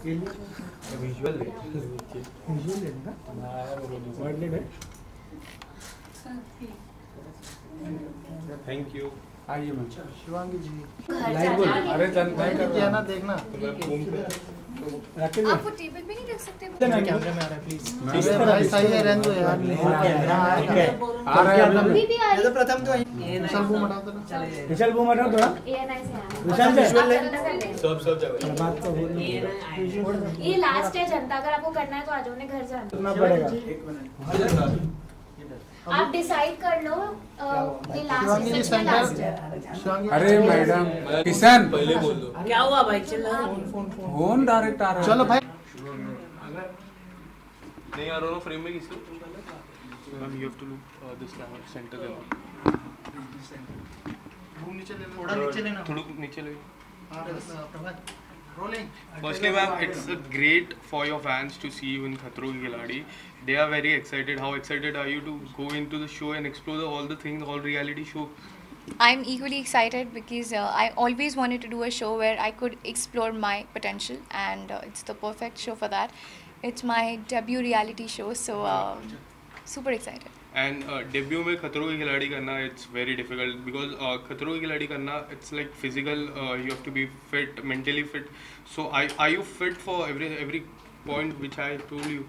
Visual visual है thank you. आइए ma'am. Shivangi ji live बोल। अरे जनता क्या ना देखना आप वो टेबल पे नहीं रख सकते? कैमरे में आ रहा है प्लीज। सही है रहने दो यार। आ रहा है अभी भी आ रही है। प्रथम तो विशाल बूम हटाओ थोड़ा। विशाल बूम हटाओ थोड़ा। ANI से आ विशाल विजुअल ले। रहा है। सब जगह बात तो हो रही है। ये लास्ट है जनता, अगर आपको करना है तो आ जाओ, उन्हें घर जाना कितना पड़ेगा? एक मिनट आप डिसाइड कर लो। ये लास्ट है, सच में लास्ट है। अरे मैडम किशन पहले बोल दो। क्या हुआ भाई? चल रहा फोन डायरेक्ट आ रहा है। चलो भाई नहीं आ रहा फ्रेम में किसको you have to look this camera centre देना। नीचे ले लो, थोड़ा नीचे लेना, थोड़ा नीचे ले। Rolling. Firstly, ma'am, it's great for your fans to see you in Khatro Ke Khiladi. They are very excited. How excited are you to go into the show and explore all the things, all reality show? I'm equally excited because I always wanted to do a show where I could explore my potential, and it's the perfect show for that. It's my debut reality show, so super excited. And debut में खतरों की खिलाड़ी करना it's very difficult because खतरों की खिलाड़ी करना it's like physical, you have to be fit, mentally fit. So are you fit for every point which I told you?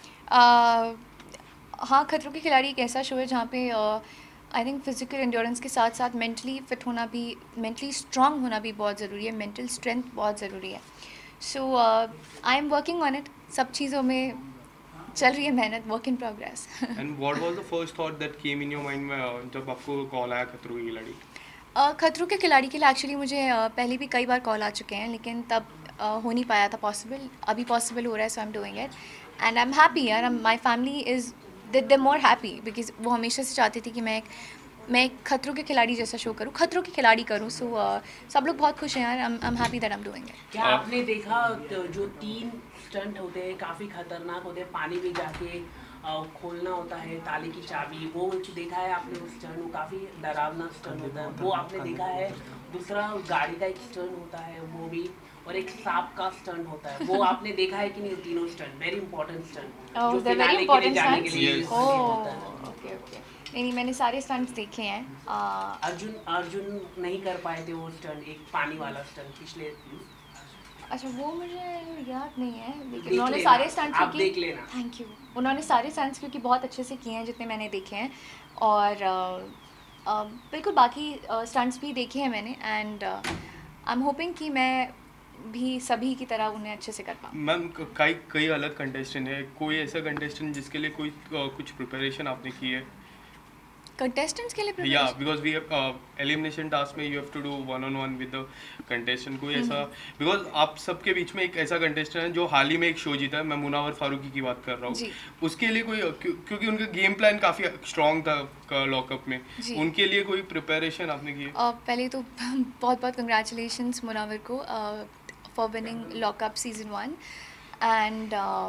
हाँ, खतरों के खिलाड़ी एक ऐसा शो है जहाँ पे आई थिंक फिजिकल एंड्योरेंस के साथ साथ मेंटली फिट होना भी, मेंटली स्ट्रांग होना भी बहुत ज़रूरी है, मेंटल स्ट्रेंथ बहुत ज़रूरी है. So I am working on it. सब चीज़ों में चल रही है मेहनत, work in progress. And what was the first thought that came in your mind जब आपको कॉल आया खतरों की खिलाड़ी? खतरों के खिलाड़ी के लिए एक्चुअली मुझे पहले भी कई बार कॉल आ चुके हैं, लेकिन तब हो नहीं पाया था पॉसिबल. अभी पॉसिबल हो रहा है, so I am doing it and I am happy. यार my family is they more happy because वो हमेशा से चाहती थी कि मैं एक खतरों के खिलाड़ी जैसा शो करूँ, खतरों के खिलाड़ी करूँ. सो सब लोग बहुत खुश हैं यार. I am happy that I am doing it. क्या आपने देखा जो 3 स्टंट होते हैं काफ़ी खतरनाक होते हैं, पानी में जाके खोलना होता है ताले की चाबी, वो देखा है आपने? वो स्टंट वो काफ़ी डरावना स्टंट होता है, वो आपने देखा है. दूसरा गाड़ी का एक स्टंट होता है वो भी, और एक सांप का स्टंट होता है, वो आपने देखा है कि नहीं? तीनों स्टंट वेरी इंपॉर्टेंट स्टंट जो फिनाले के लिए जाने के लिए यूज़ होता है. Okay okay. नहीं, मैंने सारे स्टंट्स देखे हैं. अर्जुन नहीं कर पाए थे वो स्टंट, एक पानी वाला स्टंट पिछले. अच्छा, वो मुझे याद नहीं है, लेकिन उन्होंने सारे स्टंट्स आप देख लेना. Thank you. उन्होंने सारे स्टंट्स क्योंकि बहुत अच्छे से किए हैं जितने मैंने देखे हैं, और बिल्कुल बाकी स्टंट्स भी देखे हैं मैंने, एंड आई एम होपिंग कि मैं भी सभी की तरह उन्हें अच्छे से कर पाऊँ. मैम कई अलग कंटेस्टेंट है, कोई ऐसा कंटेस्टेंट जिसके लिए कोई कुछ प्रिपरेशन आपने की है? कंटेस्टेंट्स के लिए या because we have elimination task में you have to do 1-on-1 with the contestant. कोई ऐसा, बिकॉज आप सबके बीच में एक ऐसा कंटेस्टेंट है जो हाल ही में एक शो जीता है, मैं मुनावर फारूकी की बात कर रहा हूँ. उसके लिए कोई, क्योंकि उनका गेम प्लान काफ़ी स्ट्रॉन्ग था लॉकअप में, उनके लिए कोई प्रिपरेशन आपने की है? पहले तो बहुत बहुत कंग्रेचुलेशंस मुनावर को for winning lockup season 1. And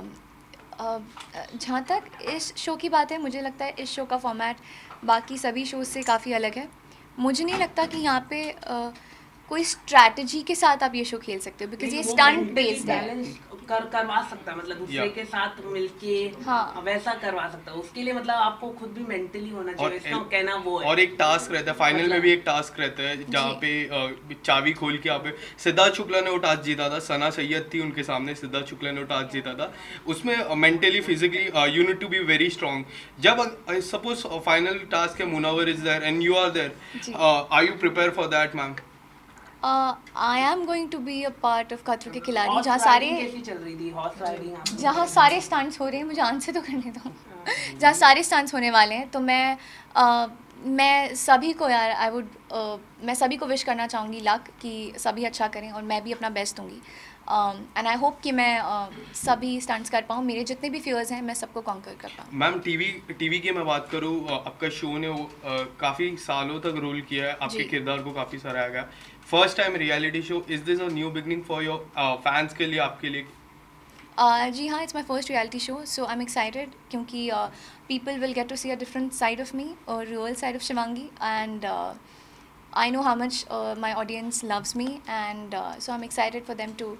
जहाँ तक इस शो की बात है, मुझे लगता है इस शो का फॉर्मेट बाकी सभी शोज़ से काफ़ी अलग है. मुझे नहीं लगता कि यहाँ पे कोई स्ट्रैटेजी के साथ आप ये शो खेल सकते हो, बिकॉज ये स्टंट बेस्ड है. करवा सकता है, मतलब दूसरे के साथ मिलके वैसा करवा सकता है. उसके लिए मतलब आपको खुद भी मेंटली होना चाहिए, इसका कहना वो है. और एक टास्क रहता है फाइनल में भी, एक टास्क रहता है जहाँ पे चाबी खोल के यहाँ पे सिद्धार्थ शुक्ला ने वो टास्क जीता था. सना सैयद थी उनके सामने, सिद्धार्थ शुक्ला ने वो टास्क जीता था. उसमें mentally physically you need to be very strong. जब सपोज फाइनल टास्क है, Munawar is there and you are there, are you prepare for that ma'am? I am going to be a part of खतरों के खिलाड़ी, जहाँ सारे stunts हो रहे हैं. मुझे आंसर तो करने दो. जहाँ सारे स्टंट्स होने वाले हैं, तो मैं सभी को यार मैं सभी को विश करना चाहूँगी लक कि सभी अच्छा करें, और मैं भी अपना बेस्ट दूँगी. एंड आई होप कि मैं सभी स्टंट्स कर पाऊँ. मेरे जितने भी फियर्स हैं मैं सबको कॉन्कर कर पाऊँ. मैम टीवी की मैं बात करूँ, आपका शो ने वो काफ़ी सालों तक रोल किया है, आपके किरदार को काफ़ी सराहा गया. First time reality show, is this a new beginning for your fans के लिए, आपके लिए? जी हाँ, it's my first reality show, so I am excited क्योंकि people will get to see a different side of me, और real side of Shivangi, and I know how much my audience loves me, and so I'm excited for them to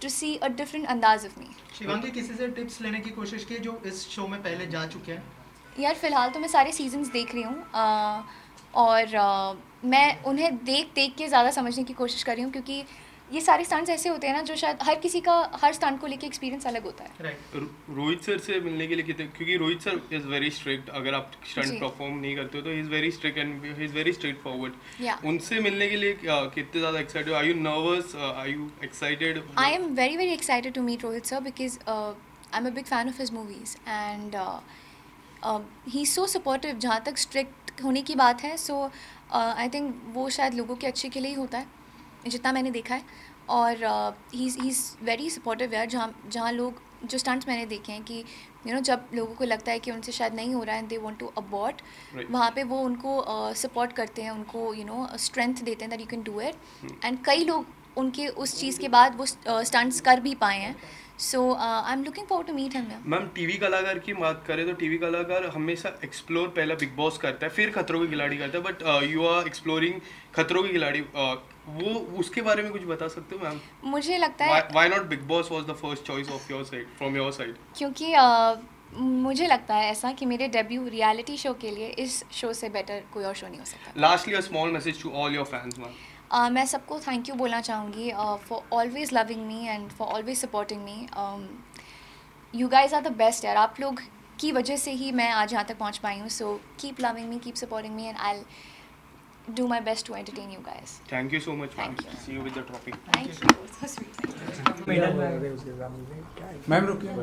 to see a different अंदाज of me. Shivangi किसी से tips लेने की कोशिश की जो इस शो में पहले जा चुके हैं? यार फ़िलहाल तो मैं सारे सीजन्स देख रही हूँ और मैं उन्हें देख के ज़्यादा समझने की कोशिश कर रही हूँ, क्योंकि ये सारे स्टंट्स ऐसे होते हैं ना जो शायद हर किसी का हर स्टंट को लेके एक्सपीरियंस अलग होता है। रोहित सर से मिलने के लिए कितने, क्योंकि Rohit sir is very strict, अगर आप स्टंट परफॉर्म नहीं करते हो तो he is very strict and he is very straightforward. उनसे मिलने के लिए कितने ज़्यादा excited? Are you nervous? Are you excited? I am very excited to meet Rohit sir because I am a big fan of his movies and he is so supportive. जहाँ तक strict होने की बात है, सो आई थिंक वो शायद लोगों के अच्छे के लिए ही होता है, जितना मैंने देखा है। और ही इज़ वेरी सपोर्टिव यार। जहाँ लोग जो स्टंट्स मैंने देखे हैं कि जब लोगों को लगता है कि उनसे शायद नहीं हो रहा है, दे वांट टू अबॉर्ट, वहाँ पे वो उनको सपोर्ट करते हैं, उनको स्ट्रेंथ देते हैं that you can do it. And कई लोग उनके उस चीज़ के बाद वो स्टंट्स कर भी पाए हैं। So I am looking forward to meet him. Ma'am TV कलाकार की बात करें तो टीवी कलाकार हमेशा एक्सप्लोर पहला बिग बॉस करता है, फिर खतरों के खिलाड़ी करता है, बट यू आर एक्सप्लोरिंग खतरों के खिलाड़ी, वो उसके बारे में कुछ बता सकते हो मैम? मुझे लगता है why not Bigg Boss was the first choice of your side, from your side? क्योंकि मुझे लगता है ऐसा कि मेरे डेब्यू रियलिटी शो के लिए इस शो से बेटर कोई और शो नहीं हो सकता। Lastly a small message to all your fans ma'am. मैं सबको थैंक यू बोलना चाहूँगी for always loving me and for always supporting me. You guys are the best यार। आप लोग की वजह से ही मैं आज यहाँ तक पहुँच पाई हूँ। So keep loving me, keep supporting me, and I will do my best to entertain you guys. Thank you so much ma'am. See you with the trophy. Thank you, so sweet. Ma'am रुकिए।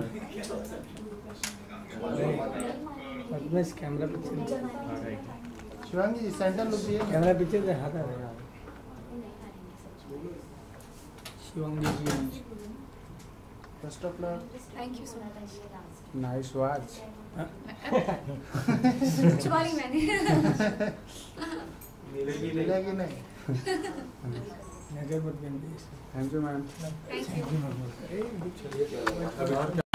Camera पीछे, Shivangi centre look दिए, camera पीछे से हाथ आ रहा है। Shivangi ji, best of luck. Thank you so much. Nice watch. छुपा ली मैंने। मिलेगी नहीं। नजर मत गंदी। Thank you ma'am. Thank you.